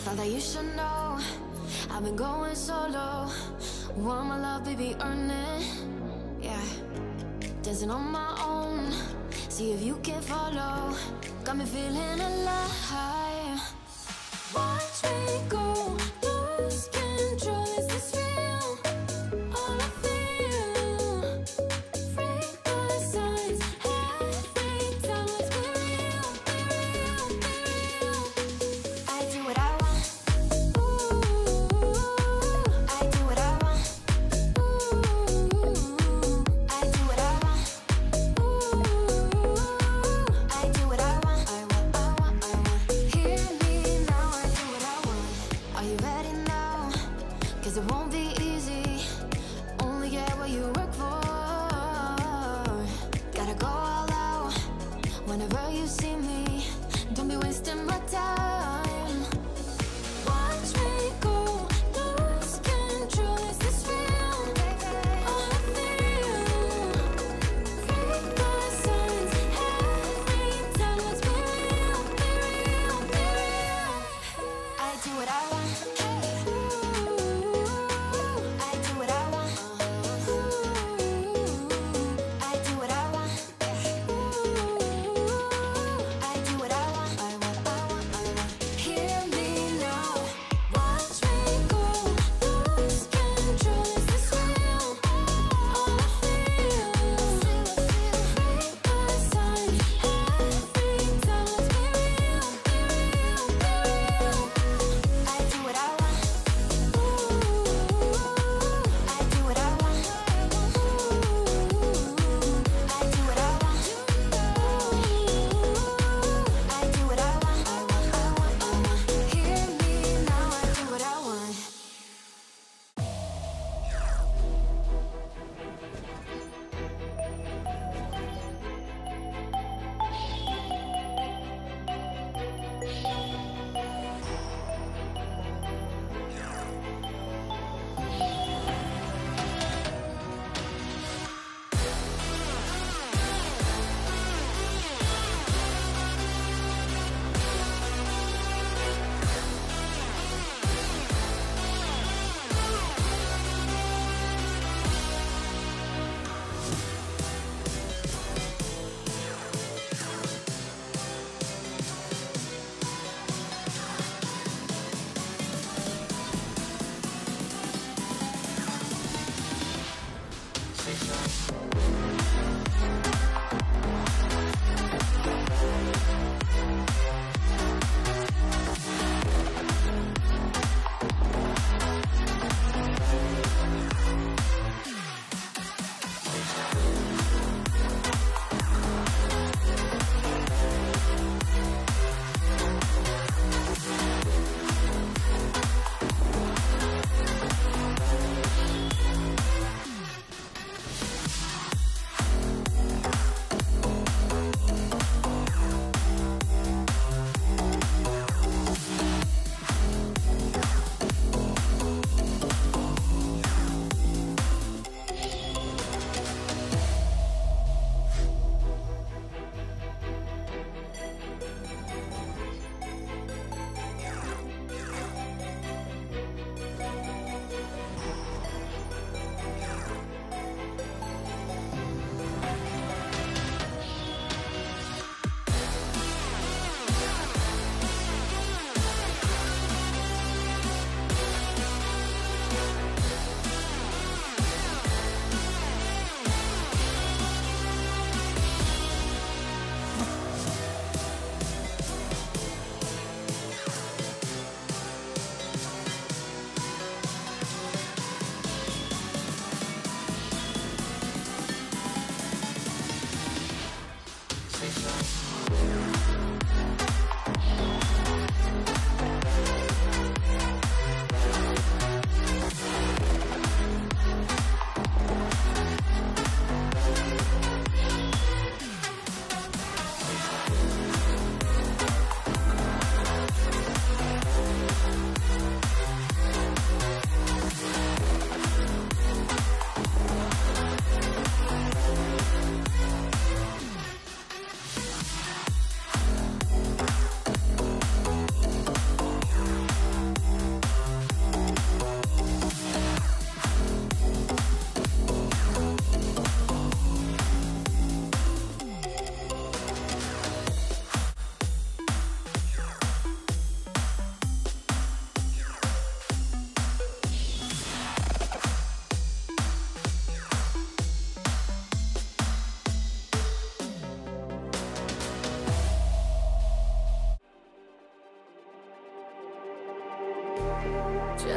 Thought that you should know I've been going solo. Want my love, baby, earn it. Yeah, dancing on my own. See if you can follow. Got me feeling alive. Watch me go, lose control. Is this real? All I feel. Freak the signs. Every time, let's be real, be real, be real. I do what I want. Ooh, I do what I want. Ooh, I do what I want. Ooh, I do what I want. I want, I want, I want. Hear me now, I do what I want. Are you ready now? 'Cause it won't be easy. Only get what you work for. Gotta go all out whenever you see me. Don't be wasting my time. Watch me go, lose control. Is this real? All I feel. Freak the signs. Every time, let's be real, be real, be real. I do what I want. Ooh, I do what I want. Ooh, I do what I want. Ooh, I do what I want. I want, I want, I want.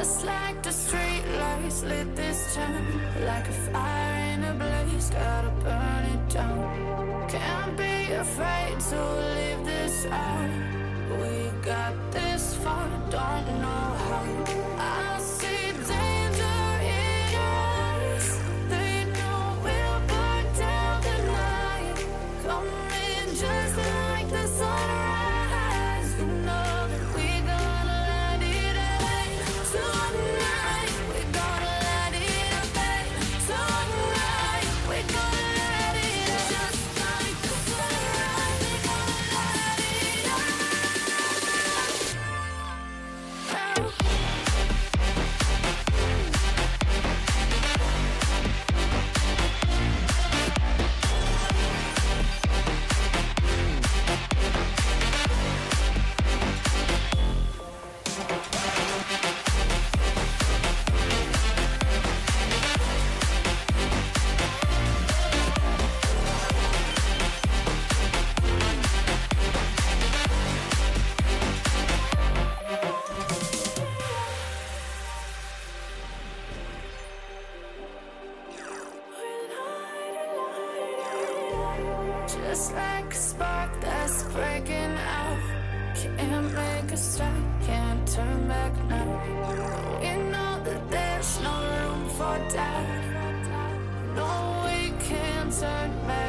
Just like the street lights lit this town, like a fire in a blaze, gotta burn it down. Can't be afraid to leave this out. We got this far, don't know how. I see danger in our eyes. They know we'll burn down the night. Coming just like the sunrise. You know that we're gonna let it away. Tonight, we're gonna let it away. Tonight, we're gonna let it away. Just like the sunrise, we're gonna let it away. Just like a spark that's breaking out. Can't make a stop, can't turn back now. We know that there's no room for doubt. No, we can't turn back.